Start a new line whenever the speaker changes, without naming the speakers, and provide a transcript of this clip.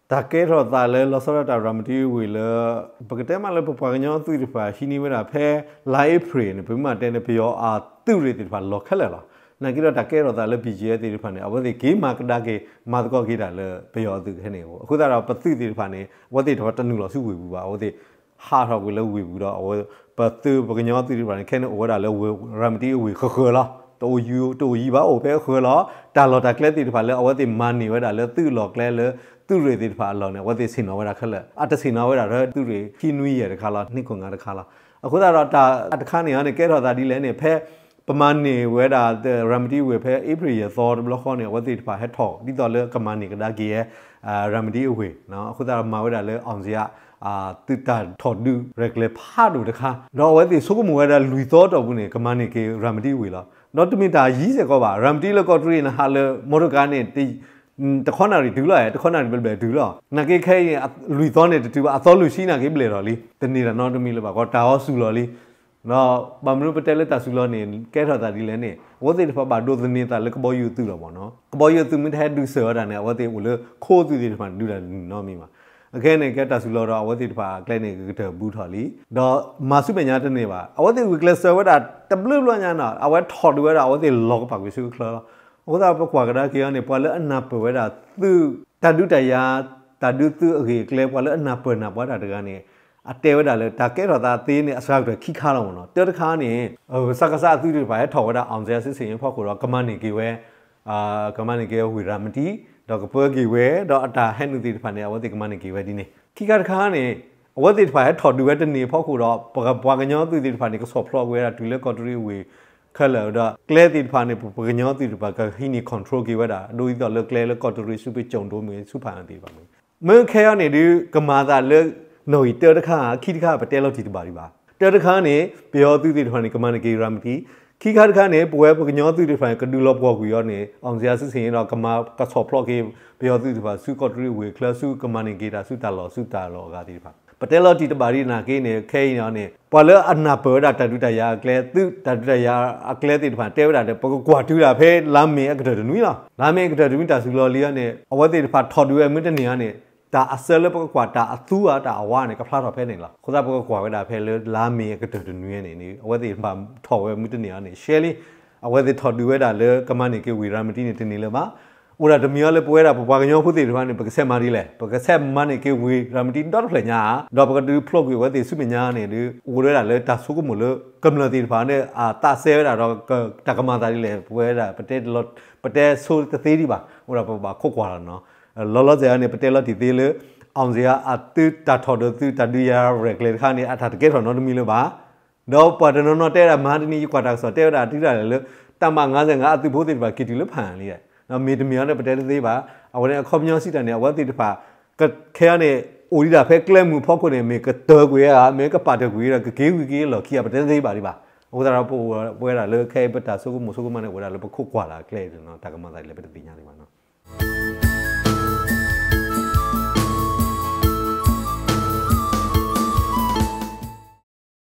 ta ke ro ta le lo so ta ramati we le pakate ma le pa nyo tu ri pa shi ni we da phe live free ne bima te ne pyo a tu ri ti pa lo khale la na ki ro ta ke ro ta le bje ti ri pa ne awo ti ge ma ka da ke ma ko ki da le pyo tu khe ne ko aku da ro pa tu ti ri pa ne awo ti do ta nu lo su we bu ba awo ti ha ro we le we bu do awo pa tu pa nyo tu ri pa ne khe ne awo da le we ramati we kho laตัวยีบ้าโอเพ่คือล้อตาเราตาเกล็ดติดผ่านเลยเอาไว้ติมันนี่ไว้ด่าเลยตื้อหลอกแล้วเลยตื้อเรติดผ่านเราเนี่ยว่าติสินเอาไว้ด่าขึ้นเลยอัตสินเอาไว้ด่าเลยตื้อเรขี้นุ่ยอย่างข้าเรานี่คงงานข้าเราအခုဒါတော့ဒါတခါနေရနေကဲတော့ဒါဒီလဲနေဖဲပမာနေဝဲတာ remedy ဝဲဖဲ April ရသောဘလော့ခေါနေဝဲတိဖာဟက်ထော်ဒီတော့လဲကမန်နေကဒါကြီးရဲ့remedy ဝဲနော်အခုဒါမှာဝဲတာလဲအောင်စီကတူတာထော်ဒူ regular ဖားတူတခါတော့ဝဲတိစုကမဝဲတာလူသောတော်ဘူးနေကမန်နေကေ remedy ဝဲလားနော်တမင်တာရီးစကောပါ remedy လကောထရီနဟာလမော်ဒကာနေတီတခေါနာရီဒူလာတခေါနာရီဘယ်ဒူလာနကေခဲလူသောနေတူအသောလူရှိနာကေဘလေတော်လီတနေတာနော်တမီလပါကောတာဟောဆူလော်လီနော်ဘမနုပတဲလက်တာဆူလော်နေကဲထော်တာဒီလဲနေဝတ်တိဖပါဒိုသနေတာလကဘောယူတူတော့ဗောနော်ကဘောယူတူမတဲ့ဒူဆောတာနေဝတ်တိဦးလခိုးသူဒီဖာဒူလာနော်မီမှာagain ကဲတာဆူလော်တော့အဝတ်တိဖာကလဲနေကတဘူးထော်လီတော့မာစုပညာတနေပါအဝတ်တိဝီကလဆာဝတာတဘလဘလညာနာအဝတ်ထော်တူဝတာအဝတ်တိလောကပါကွေစုခလာဟိုဒါပကွာကဒါကေကနေပွာလဲအနာပဝဲတာသူတဒုတယာတဒုသူအကေကလဲပွာလဲအနာပနာပွာတာတကနေအတဲဝဲတာလဲဒါကဲတော့ဒါသေးနေအစားကခိခါတော့မနော်တဲတခါနေဟိုစကစသူတွေပါထော်ဝတာအောင်စရာစစ်စင်ဖောက်ကိုတော့ကမန်နေကေဝဲကမန်နေကေဝီရာမတီတော့ကပွဲကေဝဲတော့အတာဟဲနူတီတဖာနေအဝတ်တိကမန်နေကေဝဲဒီနေခိခါတခါနေအဝတ်တိတဖာထော်တူဝဲတနေဖောက်ကိုတော့ပွာကညောသူတီတဖာနေကဆော့ဖလော့ဝဲတာဒူလဲကော်တရီဝေခလာတော့ကလဲတိဖာနေပကညောတိပါကဟိနီ control ကေဝတာဒိုဤတော့လကလဲလကော်တရီစုပကြုံတိုးမေစုဖာန်တိပါမေမင်းခဲရနေဒီကမာသာလနိုဤတဲတခါခိတခါပတဲလောက်တိပါဒီပါတဲတခါနေပြောသူတိတဖာနေကမန်ကေရာမတီခိခါတခါနေပွဲပကညောသူတိဖာကဒူလော့ဘောကွေရောနေအောင်စရာစစ်စင်တော့ကမာကဆော့ဖလော့ကေပြောသူတိဖာစုကော်တရီဝေကလစုကမန်ကေတာစုတာလောကတိပါပတဲလော်တီတပါရီနာကေနေခဲရနေပွာလအနာပေါ်တာတတူတရာကလဲသူတတူတရာအကလဲတိတဖာတဲဝတာတဲ့ပကွာတူတာဖဲလာမေအကတနွီလာလာမေကတနွီတာဆူလော်လီကနေအဝတ်တိတဖာထော်တူရမင်းတနေကနေဒါအဆဲလပကွာတာအသူအတာအဝါနေကဖလာတော့ဖဲနေလားခေါ်တာပကွာဝဲတာဖဲလာမေကတနွီနေနေအဝတ်တိဖာထော်ဝဲမင်းတနေကနေရှဲလီအဝတ်တိထော်တူဝဲတာလေကမန်နေကေဝီရာမတီနေတနေလေပါဥရဒမီယလေပွဲတာပကညောဖုတိတဖာနေပကဆက်မာရီလေပကဆက်မန်နေကေဝေရမတီတော့ဖလညာတော့ပကတူဖလော့ဝေဝတိစုမညာနေဒီဥရတာလေတဆုကမလကမ္လတိတဖာနေအာတဆဲတာတော့တကမာတာရီလေပွဲတာပတဲလော့ပတဲဆိုတသေးဒီပါဥရပခုတ်ကွာလားနော်လောလောဆယ်ကနေပတဲလော့တီသေးလေအောင်စရာအတူတာထော်တူတတူရရက်လေခါနေအထာတကဲထော်နော်တမီလို့ပါတော့ပဒနော်တဲတာမဟာတနီကွာတာဆိုတဲတာတိတာလေတမ55အတူဖို့တိပါကီတီလို့ဖန်လေးနော်မေတမီယာနဲ့ပတဲသေးပါအဝနဲ့အခေါမျောစီတန်နဲ့အဝတိတဖာကခဲရနဲ့အိုရီတာဖဲကလဲမှုဖောက်ခွနေမေကတော်ကွေရမေကပါတကွေရကကေဝီကေလော်ခီရပတဲသေးပါဒီပါဟိုဒါတော့ပွဲတာလေခဲပတာဆုကမဆုကမနဲ့ဝဲတာလေပခုတ်ကွာလာကလဲနော်တကမတိုင်းလေပတဲပညာနေပါနော်